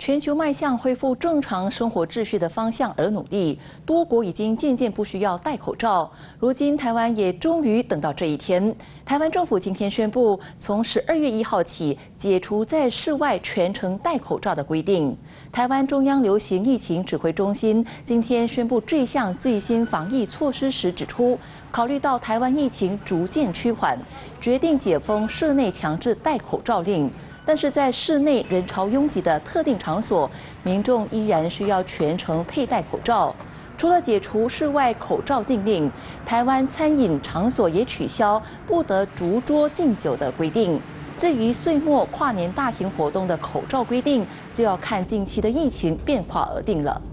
全球迈向恢复正常生活秩序的方向而努力，多国已经渐渐不需要戴口罩。如今，台湾也终于等到这一天。台湾政府今天宣布，从12月1号起解除在室外全程戴口罩的规定。台湾中央流行疫情指挥中心今天宣布这项最新防疫措施时指出，考虑到台湾疫情逐渐趋缓，决定解封室内强制戴口罩令。但是在室内人潮拥挤的特定场所，民众依然需要全程佩戴口罩。除了解除室外口罩禁令，台湾餐饮场所也取消不得逐桌敬酒的规定。至于岁末跨年大型活动的口罩规定，就要看近期的疫情变化而定了。